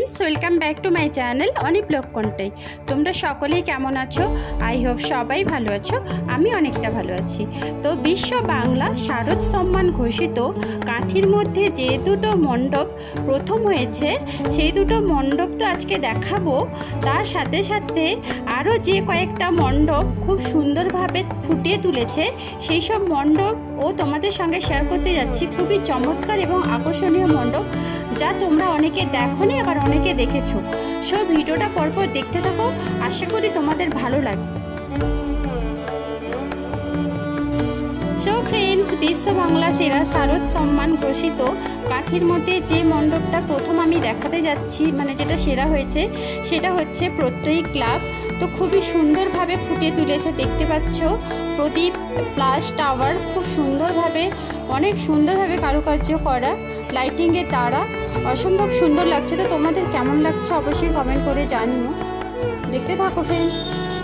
Friends welcome back to my channel Ani blog Contai. তোমরা সকলেই কেমন আছো? আই হোপ সবাই ভালো আছো। আমি অনেকটা ভালো আছি। তো বিশ্ব বাংলা শারদ সম্মান ঘোষিত কাঁথির মধ্যে যে দুটো মণ্ডপ প্রথম হয়েছে সেই দুটো মণ্ডপ তো আজকে দেখাবো। তার সাথে সাথে আরও যে কয়েকটা মণ্ডপ খুব সুন্দরভাবে ফুটিয়ে তুলেছে সেই সব মণ্ডপ ও তোমাদের সঙ্গে শেয়ার করতে যাচ্ছি। খুবই চমৎকার এবং আকর্ষণীয় মণ্ডপ, যা তোমরা অনেকে দেখোনি আবার অনেকে দেখেছো। সব ভিডিওটা পরপর দেখতে থাকো, আশা করি তোমাদের ভালো লাগবে। সো ফ্রেন্ডস, বিশ্ব বাংলা সেরা শারদ সম্মান ঘোষিত কাঁথির মধ্যে যে মণ্ডপটা প্রথম আমি দেখাতে যাচ্ছি, মানে যেটা সেরা হয়েছে, সেটা হচ্ছে প্রত্যয়ী ক্লাব। তো খুবই সুন্দরভাবে ফুটিয়ে তুলেছে, দেখতে পাচ্ছ প্রদীপ প্লাস টাওয়ার খুব সুন্দরভাবে, অনেক সুন্দরভাবে কারুকার্য করা লাইটিংয়ের দ্বারা অসম্ভব সুন্দর লাগছে। তো তোমাদের কেমন লাগছে অবশ্যই কমেন্ট করে জানিও। দেখতে থাকো ফ্রেন্ডস।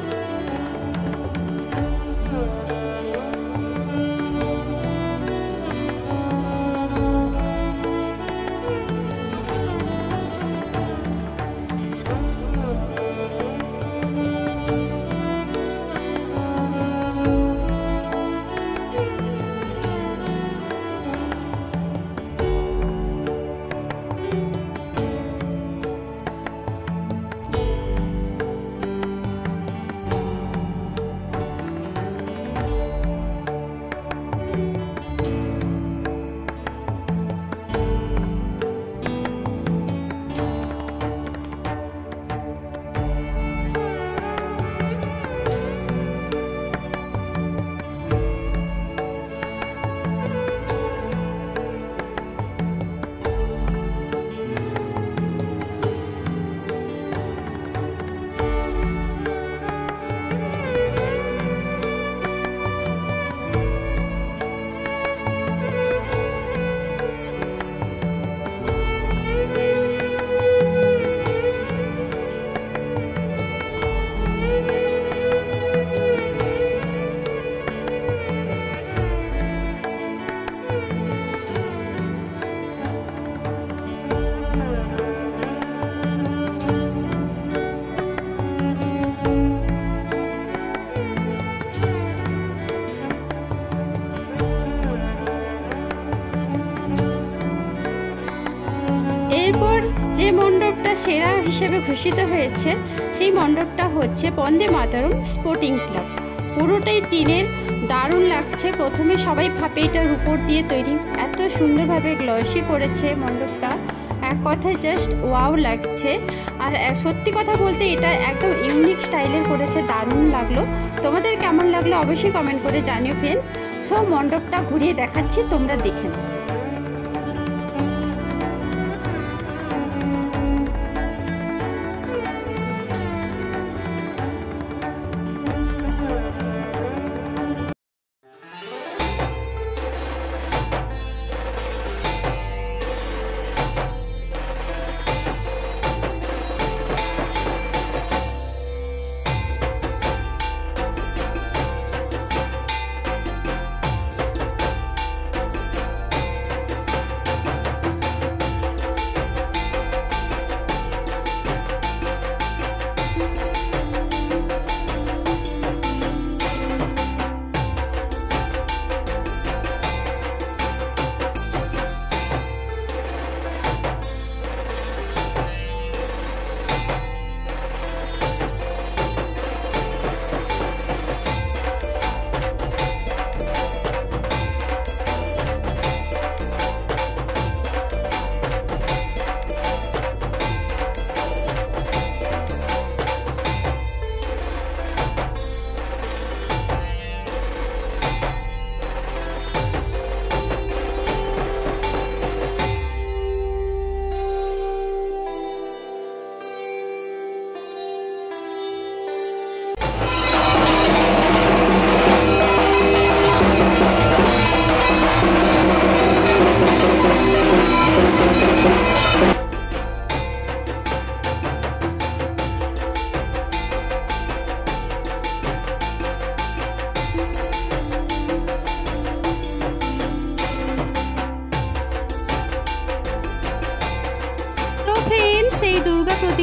এরপর যে মণ্ডপটা সেরা হিসেবে ঘোষিত হয়েছে সেই মণ্ডপটা হচ্ছে বন্দে মাতরম স্পোর্টিং ক্লাব। পুরোটাই টিনের, দারুণ লাগছে। প্রথমে সবাই ভাবে এটার উপর দিয়ে তৈরি, এত সুন্দরভাবে গ্লসি করেছে মণ্ডপটা, এক কথায় জাস্ট ওয়াও লাগছে। আর সত্যি কথা বলতে এটা একদম ইউনিক স্টাইলের করেছে, দারুণ লাগলো। তোমাদের কেমন লাগলো অবশ্যই কমেন্ট করে জানিও ফ্রেন্ডস। সব মণ্ডপটা ঘুরিয়ে দেখাচ্ছি, তোমরা দেখে নাও।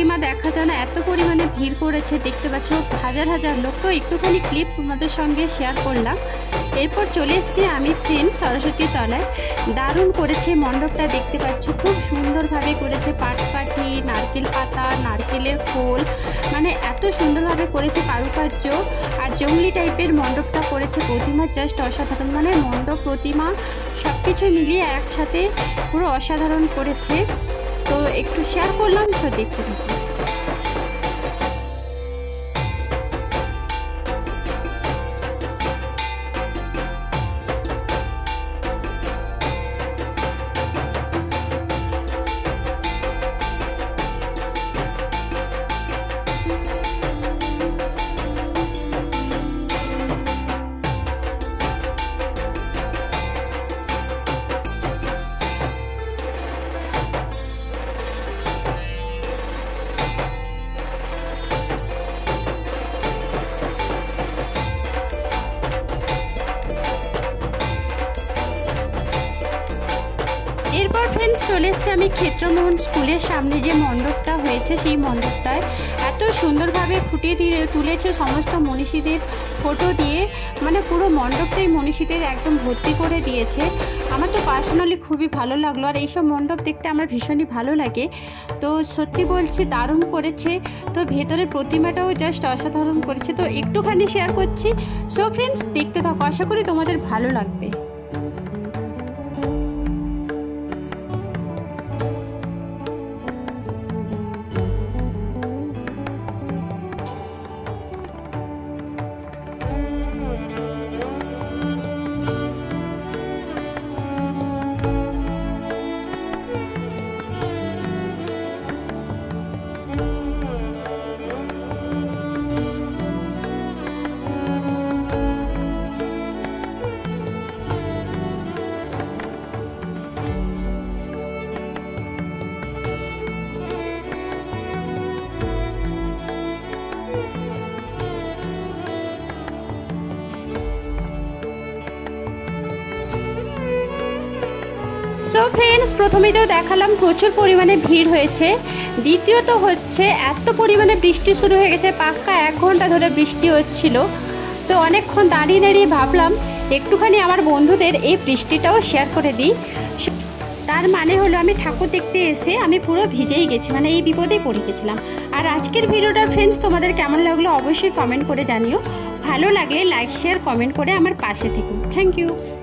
প্রতিমা দেখা যায় না, এত পরিমাণে ভিড় করেছে, দেখতে পাচ্ছ হাজার হাজার লোক। তো একটুখানি ক্লিপ তোমাদের সঙ্গে শেয়ার করলাম। এরপর চলে এসেছি আমি ফ্রেন্ড সরস্বতী তলায়। দারুণ করেছে মণ্ডপটা, দেখতে পাচ্ছ খুব সুন্দরভাবে করেছে, পাটকাঠি, নারকেল পাতা, নারকেলের খোল, মানে এত সুন্দরভাবে করেছে কারুকার্য। আর জঙ্গলি টাইপের মণ্ডপটা করেছে, প্রতিমা জাস্ট অসাধারণ, মানে মণ্ডপ প্রতিমা সব কিছু মিলিয়ে একসাথে পুরো অসাধারণ করেছে। তো একটু শেয়ার করলাম, তো দেখতে থাকুন। এরপর ফ্রেন্ডস চলে এসেছি আমি ক্ষেত্রমোহন স্কুলের সামনে যে মণ্ডপটা হয়েছে, সেই মণ্ডপটায় এত সুন্দরভাবে ফুটিয়ে দিয়ে তুলেছে সমস্ত মনীষীদের ফটো দিয়ে, মানে পুরো মণ্ডপটাই মনীষীদের একদম ভর্তি করে দিয়েছে। আমার তো পার্সোনালি খুবই ভালো লাগলো, আর এইসব মণ্ডপ দেখতে আমার ভীষণই ভালো লাগে। তো সত্যি বলছি দারুণ করেছে। তো ভেতরের প্রতিমাটাও জাস্ট অসাধারণ করেছে। তো একটুখানি শেয়ার করছি। সো ফ্রেন্ডস দেখতে থাকো, আশা করি তোমাদের ভালো লাগবে। সো ফ্রেন্ডস প্রথমেই তো দেখালাম প্রচুর পরিমাণে ভিড় হয়েছে, দ্বিতীয়ত হচ্ছে এত পরিমাণে বৃষ্টি শুরু হয়ে গেছে, পাক্কা 1 ঘন্টা ধরে বৃষ্টি হচ্ছিল। তো অনেকক্ষণ দাঁড়িয়ে দাঁড়িয়ে ভাবলাম একটুখানি আমার বন্ধুদের এই বৃষ্টিটাও শেয়ার করে দিই। তার মানে হলো আমি ঠাকুর দেখতে এসে আমি পুরো ভিজেই গেছি, মানে এই বিপদেই পড়ে গেছিলাম। আর আজকের ভিডিওটা ফ্রেন্ডস তোমাদের কেমন লাগলো অবশ্যই কমেন্ট করে জানিও। ভালো লাগলে লাইক শেয়ার কমেন্ট করে আমার পাশে থেকো। Thank you.